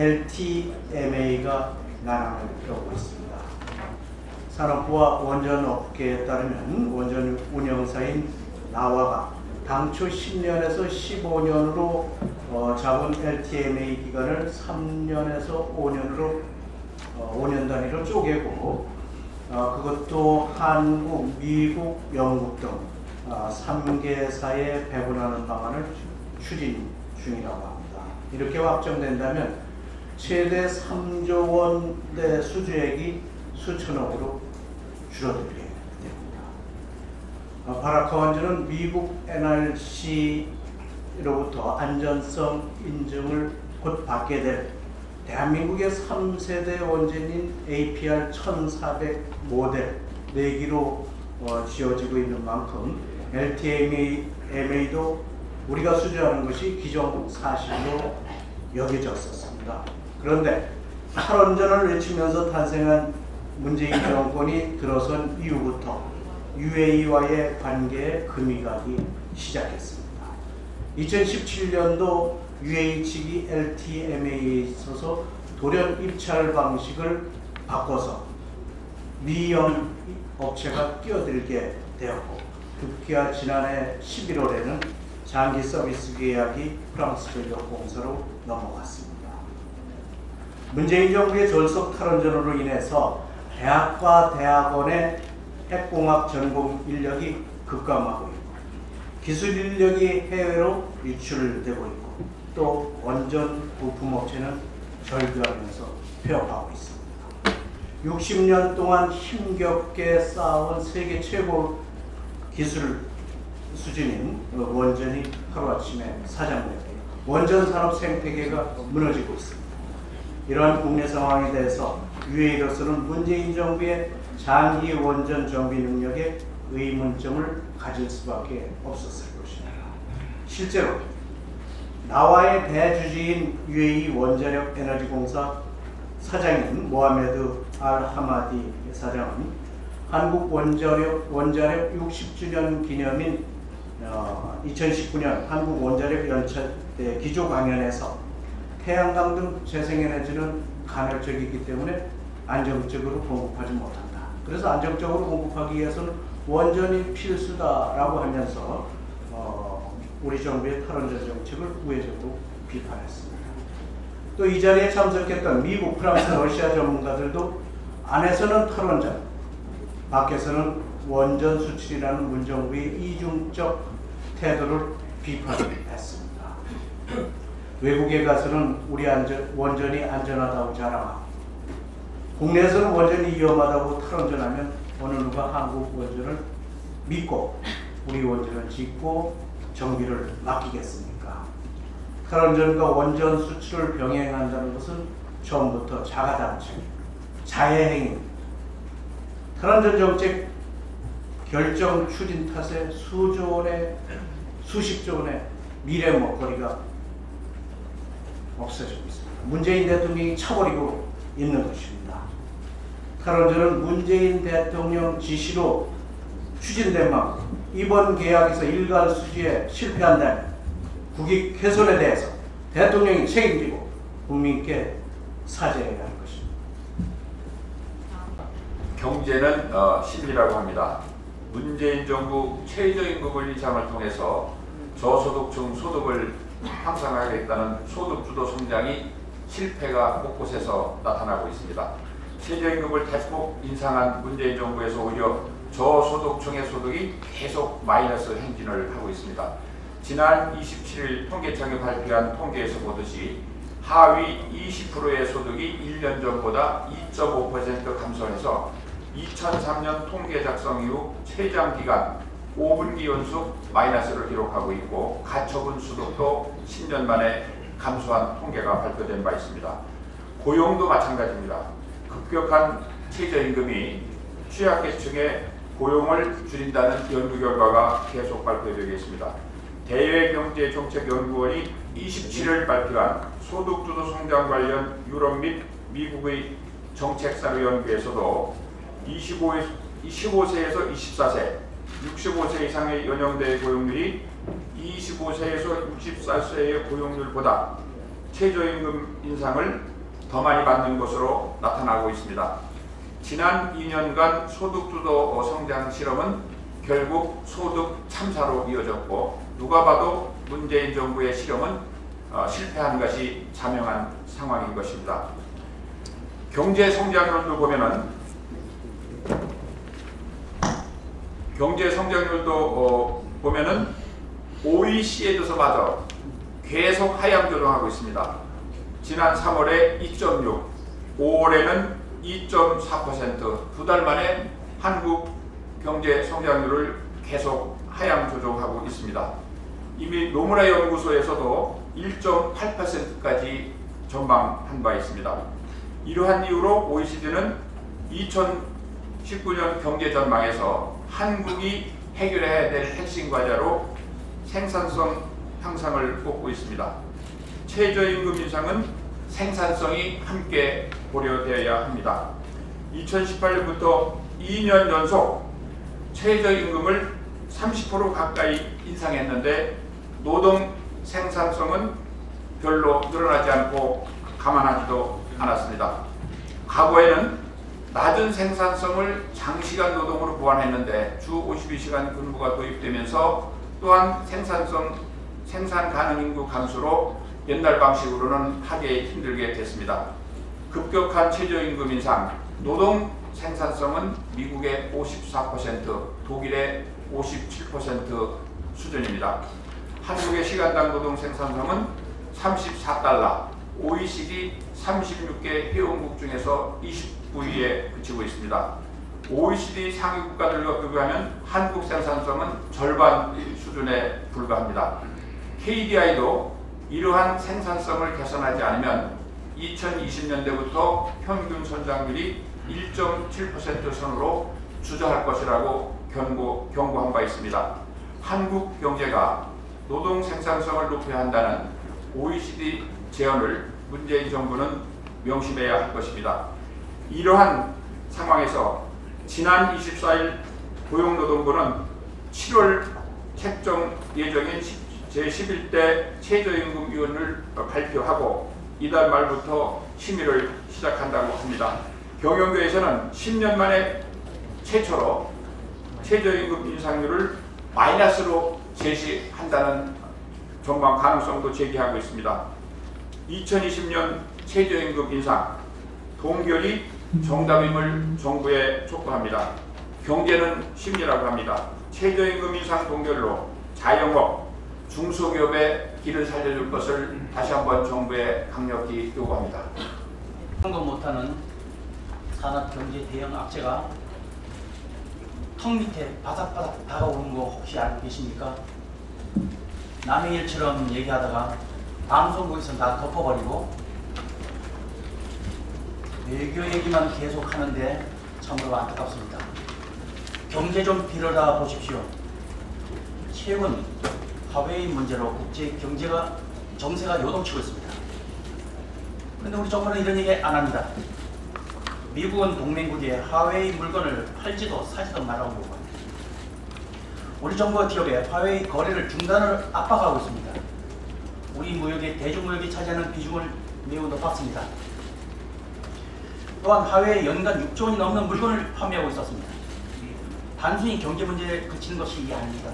LTMA가 난항을 겪고 있습니다. 산업부와 원전업계에 따르면 원전 운영사인 나와가 당초 10년에서 15년으로 잡은 LTMA 기간을 3년에서 5년 단위로 쪼개고 그것도 한국, 미국, 영국 등 3개사에 배분하는 방안을 추진 중이라고 합니다. 이렇게 확정된다면 최대 3조 원대 수주액이 수천억으로 줄어들게 됩니다. 바라크 원전은 미국 NRC로부터 안전성 인증을 곧 받게 될 대한민국의 3세대 원전인 APR 1400 모델 4기로 지어지고 있는 만큼 LTMA도 우리가 수주하는 것이 기존 사실로 여겨졌었습니다. 그런데 탈원전을 외치면서 탄생한 문재인 정권이 들어선 이후부터 UAE와의 관계에 금이 가기 시작했습니다. 2017년도 UAE 측이 LTMA에 있어서 돌연 입찰 방식을 바꿔서 미영 업체가 끼어들게 되었고, 급기야 지난해 11월에는 장기 서비스 계약이 프랑스 전력공사로 넘어갔습니다. 문재인 정부의 졸속 탈원전으로 인해서 대학과 대학원의 핵공학 전공 인력이 급감하고 있고, 기술 인력이 해외로 유출되고 있고, 또 원전 부품업체는 절규하면서 폐업하고 있습니다. 60년 동안 힘겹게 쌓아온 세계 최고 기술 수준인 원전이 하루아침에 사장되고 원전 산업 생태계가 무너지고 있습니다. 이러한 국내 상황에 대해서 UAE로서는 문재인 정부의 장기 원전 정비 능력에 의문점을 가질 수밖에 없었을 것입니다. 실제로 나와의 대주주인 UAE 원자력 에너지공사 사장인 모하메드 알 하마디 사장은 한국 원자력 60주년 기념인 2019년 한국 원자력 연차대 기조 강연에서 태양광 등 재생에너지는 간헐적이기 때문에 안정적으로 공급하지 못한다. 그래서 안정적으로 공급하기 위해서는 원전이 필수다라고 하면서 우리 정부의 탈원전 정책을 우회적으로 비판했습니다. 또 이 자리에 참석했던 미국, 프랑스, 러시아 전문가들도 안에서는 탈원전, 밖에서는 원전 수출이라는 문정부의 이중적 태도를 비판했습니다. 외국에 가서는 우리 원전이 안전하다고 자랑하고, 국내에서는 원전이 위험하다고 탈원전하면 어느 누가 한국 원전을 믿고 우리 원전을 짓고 정비를 맡기겠습니까? 탈원전과 원전 수출을 병행한다는 것은 처음부터 자가당착, 자해행위, 탈원전 정책 결정 추진 탓에 수십조 원의 미래 먹거리가 없어지고 있습니다. 문재인 대통령이 쳐버리고 있는 것입니다. 탈원전은 문재인 대통령 지시로 추진된 만큼 이번 계약에서 일괄 수주에 실패한다면 국익 훼손에 대해서 대통령이 책임지고 국민께 사죄해야 할 것입니다.
경제는 신이라고 합니다. 문재인 정부 최저임금 인상을 통해서 저소득층 소득을 향상하겠다는 소득주도 성장이 실패가 곳곳에서 나타나고 있습니다. 최저임금을 대폭 인상한 문재인 정부에서 오히려 저소득층의 소득이 계속 마이너스 행진을 하고 있습니다. 지난 27일 통계청이 발표한 통계에서 보듯이 하위 20%의 소득이 1년 전보다 2.5% 감소해서 2003년 통계 작성 이후 최장기간 5분기 연속 마이너스를 기록하고 있고, 가처분 수득도 10년 만에 감소한 통계가 발표된 바 있습니다. 고용도 마찬가지입니다. 급격한 최저임금이 취약계층의 고용을 줄인다는 연구 결과가 계속 발표되고 있습니다. 대외경제정책연구원이 27일 발표한 소득주도 성장 관련 유럽 및 미국의 정책사료 연구에서도 25세에서 24세, 65세 이상의 연령대의 고용률이 25세에서 64세의 고용률보다 최저임금 인상을 더 많이 받는 것으로 나타나고 있습니다. 지난 2년간 소득주도 성장 실험은 결국 소득 참사로 이어졌고, 누가 봐도 문재인 정부의 실험은 실패한 것이 자명한 상황인 것입니다. 경제 성장률도 보면은 OECD에서마저 계속 하향 조정하고 있습니다. 지난 3월에 2.6, 5월에는 2.4%, 2달 만에 한국 경제 성장률을 계속 하향 조정하고 있습니다. 이미 노무라 연구소에서도 1.8%까지 전망한 바 있습니다. 이러한 이유로 OECD는 2019년 경제 전망에서 한국이 해결해야 될 핵심 과제로 생산성 향상을 꼽고 있습니다. 최저임금 인상은 생산성이 함께 고려되어야 합니다. 2018년부터 2년 연속 최저임금을 30% 가까이 인상했는데 노동 생산성은 별로 늘어나지 않고 감안하지도 않았습니다. 과거에는 낮은 생산성을 장시간 노동으로 보완했는데 주 52시간 근무가 도입되면서 또한 생산 가능 인구 감소로 옛날 방식으로는 하기 힘들게 됐습니다. 급격한 최저임금 인상, 노동 생산성은 미국의 54%, 독일의 57% 수준입니다. 한국의 시간당 노동 생산성은 34달러, OECD 36개 회원국 중에서 29위에 그치고 있습니다. OECD 상위 국가들과 비교하면 한국 생산성은 절반 수준에 불과합니다. KDI도 이러한 생산성을 개선하지 않으면 2020년대부터 평균 성장률이 1.7% 선으로 주저할 것이라고 경고한 바 있습니다. 한국 경제가 노동 생산성을 높여야 한다는 OECD 제언을 문재인 정부는 명심해야 할 것입니다. 이러한 상황에서 지난 24일 고용노동부는 7월 책정 예정인 제11대 최저임금위원회를 발표하고 이달 말부터 심의를 시작한다고 합니다. 경영계에서는 10년 만에 최초로 최저임금 인상률을 마이너스로 제시한다는 전망 가능성도 제기하고 있습니다. 2020년 최저임금 인상 동결이 정답임을 정부에 촉구합니다. 경제는 심리라고 합니다. 최저임금 인상 동결로 자영업, 중소기업의 길을 살려줄 것을 다시 한번 정부에 강력히 요구합니다.
한것 못하는 산업경제 대형 악재가 턱 밑에 바삭바삭 다가오는 거 혹시 알고 계십니까? 남의 일처럼 얘기하다가 방송국에서 다 덮어버리고 외교 얘기만 계속 하는데 참으로 안타깝습니다. 경제 좀 빌어라 보십시오. 최근 하웨이 문제로 국제 경제가 정세가 요동치고 있습니다. 그런데 우리 정부는 이런 얘기 안 합니다. 미국은 동맹국에 하웨이 물건을 팔지도 사지도 말라고 요구합니다. 우리 정부가 기업에 하웨이 거래를 중단을 압박하고 있습니다. 우리 무역의 대중무역이 차지하는 비중을 매우 높았습니다. 또한 하웨이 연간 6조 원이 넘는 물건을 판매하고 있었습니다. 단순히 경제 문제에 그치는 것이 이게 아닙니다.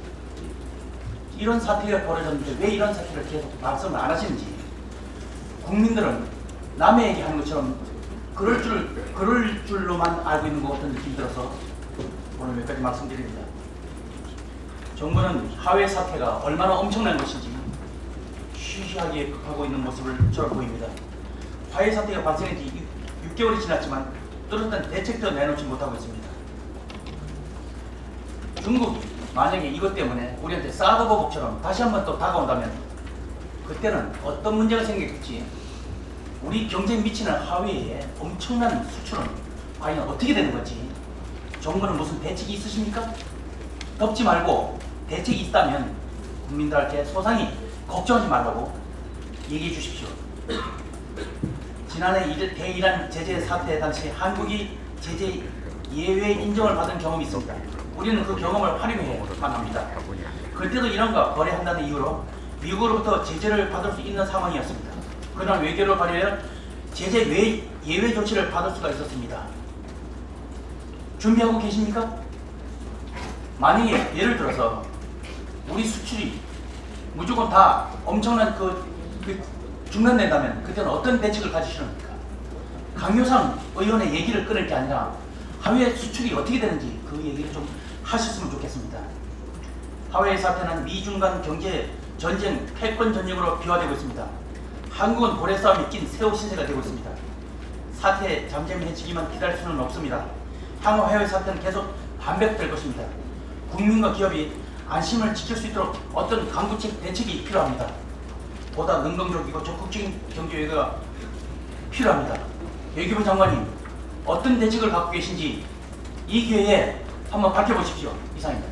이런 사태가 벌어졌는데 왜 이런 사태를 계속 말씀을 안 하시는지, 국민들은 남의 얘기하는 것처럼 그럴 줄로만 알고 있는 것 같은 느낌이 들어서 오늘 여기까지 말씀드립니다. 정부는 하웨이 사태가 얼마나 엄청난 것인지 쉬쉬하게 하고 있는 모습을 저로 보입니다. 하웨이 사태가 발생한 지 6개월이 지났지만 뚜렷한 대책도 내놓지 못하고 있습니다. 중국이 만약에 이것 때문에 우리한테 사드 보복처럼 다시 한번 또 다가온다면 그때는 어떤 문제가 생길지, 우리 경제에 미치는 하웨이의 엄청난 수출은 과연 어떻게 되는 건지 정부는 무슨 대책이 있으십니까? 덮지 말고 대책이 있다면 국민들한테 소상히 걱정하지 말라고 얘기해 주십시오. 지난해 대이란 제재 사태 당시 한국이 제재 예외 인정을 받은 경험이 있습니다. 우리는 그 경험을 활용해야만 합니다. 그때도 이란과 거래한다는 이유로 미국으로부터 제재를 받을 수 있는 상황이었습니다. 그러나 외교를 발휘하여 제재 예외 조치를 받을 수가 있었습니다. 준비하고 계십니까? 만약에 예를 들어서 우리 수출이 무조건 다 엄청난 중단된다면 그때는 어떤 대책을 가지시렵니까? 강효상 의원의 얘기를 끊을 게 아니라 하웨이 수출이 어떻게 되는지 그 얘기를 좀 하셨으면 좋겠습니다. 하웨이 사태는 미중 간 경제 전쟁, 패권 전쟁으로 비화되고 있습니다. 한국은 고래 싸움이 낀 새우 신세가 되고 있습니다. 사태 잠잠해지기만 기다릴 수는 없습니다. 향후 하웨이 사태는 계속 반복될 것입니다. 국민과 기업이 안심을 지킬 수 있도록 어떤 강구책 대책이 필요합니다. 보다 능동적이고 적극적인 경제 외교가 필요합니다. 외교부 장관님, 어떤 대책을 갖고 계신지 이 기회에 한번 밝혀보십시오. 이상입니다.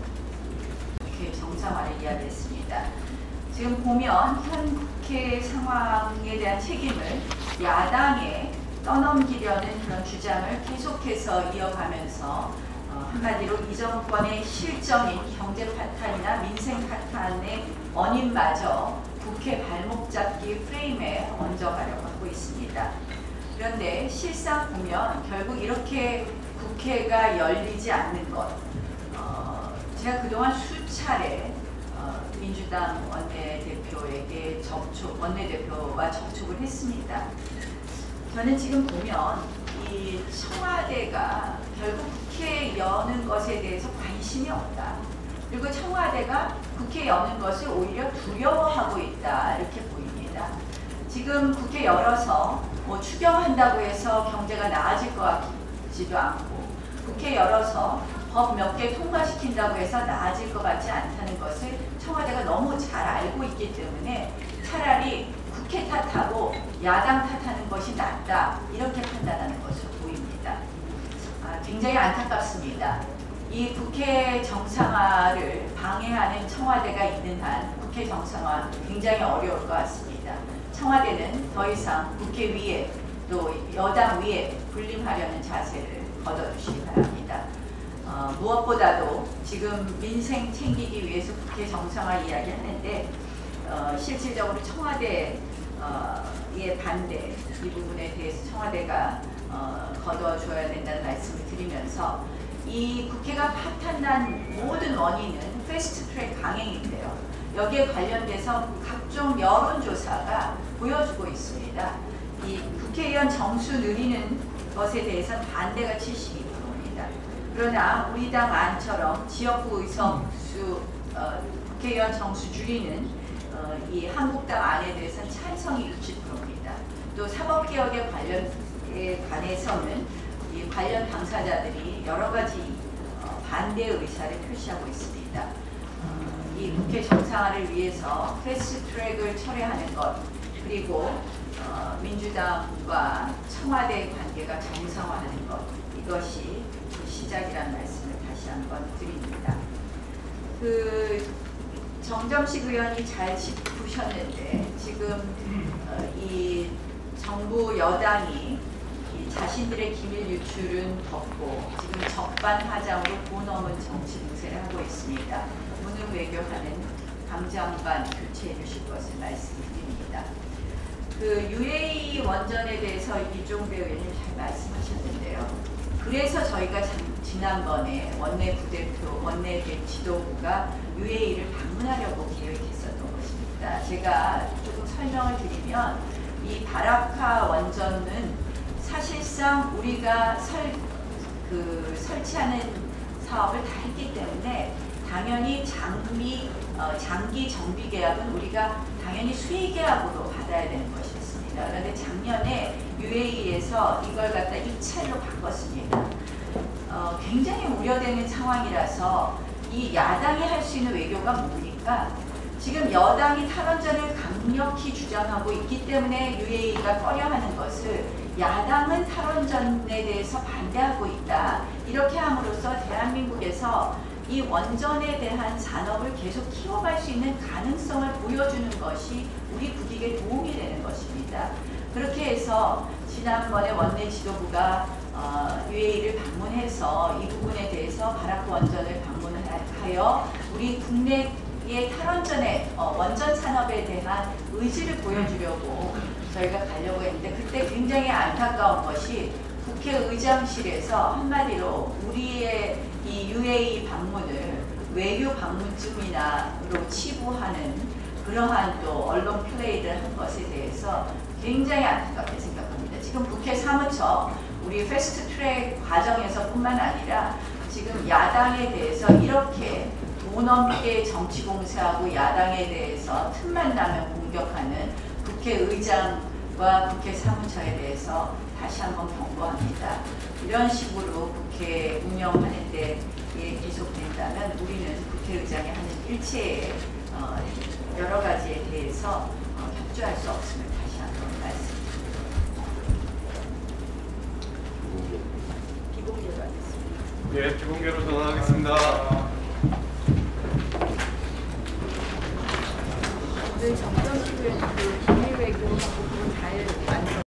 국회 정상화를 이야기했습니다. 지금 보면 현 국회 상황에 대한 책임을 야당에 떠넘기려는 그런 주장을 계속해서 이어가면서 한마디로 이 정권의 실정인 경제 파탄이나 민생 파탄의 원인마저 국회 발목 잡기 프레임에 얹어가려고 하고 있습니다. 그런데 실상 보면 결국 이렇게 국회가 열리지 않는 것, 제가 그동안 수차례 민주당 원내대표에게 원내대표와 접촉을 했습니다. 저는 지금 보면 이 청와대가 결국 국회 여는 것에 대해서 관심이 없다. 그리고 청와대가 국회 여는 것을 오히려 두려워하고 있다. 이렇게 보입니다. 지금 국회 열어서 뭐 추경한다고 해서 경제가 나아질 것 같지도 않고, 국회 열어서 법 몇 개 통과시킨다고 해서 나아질 것 같지 않다는 것을 청와대가 너무 잘 알고 있기 때문에 차라리 국회 탓하고 야당 탓하는 것이 낫다, 이렇게 판단하는 것으로 보입니다. 굉장히 안타깝습니다. 이 국회 정상화를 방해하는 청와대가 있는 한 국회 정상화 굉장히 어려울 것 같습니다. 청와대는 더 이상 국회 위에 또 여당 위에 군림하려는 자세를 거둬주시기 바랍니다. 무엇보다도 지금 민생 챙기기 위해서 국회 정상화 이야기하는데 실질적으로 청와대의 반대, 이 부분에 대해서 청와대가 거둬줘야 된다는 말씀을 드리면서, 이 국회가 파탄난 모든 원인은 패스트트랙 강행인데요. 여기에 관련돼서 각종 여론조사가 보여주고 있습니다. 이 국회의원 정수 늘리는 것에 대해서는 반대가 72%입니다. 그러나 우리 당 안처럼 지역구 의석수 국회의원 정수 줄이는 이 한국당 안에 대해서는 찬성이 60%입니다. 또 사법개혁에 관해서는 이 관련 당사자들이 여러 가지 반대 의사를 표시하고 있습니다. 이 국회 정상화를 위해서 패스트트랙을 철회하는 것, 그리고 민주당과 청와대의 관계가 정상화하는 것, 이것이 시작이라는 말씀을 다시 한번 드립니다. 정점식 의원이 잘 짚으셨는데, 지금 이 정부 여당이 이 자신들의 기밀 유출은 덮고 지금 적반하장으로 도 넘은 정치 공세를 하고 있습니다. 무능 외교하는 강장관 교체해 주실 것을 말씀드립니다. UAE 원전에 대해서 이종배 의원님 잘 말씀하셨는데요. 그래서 저희가 지난번에 원내 지도부가 UAE를 방문하려고 계획했었던 것입니다. 제가 조금 설명을 드리면, 이 바라카 원전은 사실상 우리가 설치하는 사업을 다 했기 때문에 당연히 장기 정비 계약은 우리가 당연히 수의 계약으로 받아야 되는 것이었습니다. 그런데 작년에 UAE에서 이걸 갖다 입찰로 바꿨습니다. 굉장히 우려되는 상황이라서 이 야당이 할 수 있는 외교가 뭡니까? 지금 여당이 탈원전을 강력히 주장하고 있기 때문에 UAE가 꺼려하는 것을, 야당은 탈원전에 대해서 반대하고 있다, 이렇게 함으로써 대한민국에서 이 원전에 대한 산업을 계속 키워갈 수 있는 가능성을 보여주는 것이 우리 국익에 도움이 되는 것입니다. 그렇게 해서 지난번에 원내 지도부가 UAE를 방문해서 이 부분에 대해서 바라크 원전을 방문하여 우리 국내의 탈원전의 원전 산업에 대한 의지를 보여주려고 저희가 가려고 했는데, 그때 굉장히 안타까운 것이 국회의장실에서 한마디로 우리의 이 UAE 방문을 외교 방문쯤이나로 치부하는 그러한 또 언론 플레이를 한 것에 대해서 굉장히 안타깝게 생각합니다. 지금 국회 사무처 우리 패스트트랙 과정에서 뿐만 아니라 지금 야당에 대해서 이렇게 도 넘게 정치 공세하고 야당에 대해서 틈만 나면 공격하는 국회의장과 국회 사무처에 대해서 다시 한번 경고합니다. 이런 식으로 국회 운영하는 데 계속된다면 우리는 국회의장이 하는 일체의 여러 가지에 대해서 협조할 수 없음을 다시 한번 말씀드립니다. 비공개로 하겠습니다.
예, 비공개로 전환하겠습니다.
오늘 정전 기회 그 비밀 외교하고 잘 완성.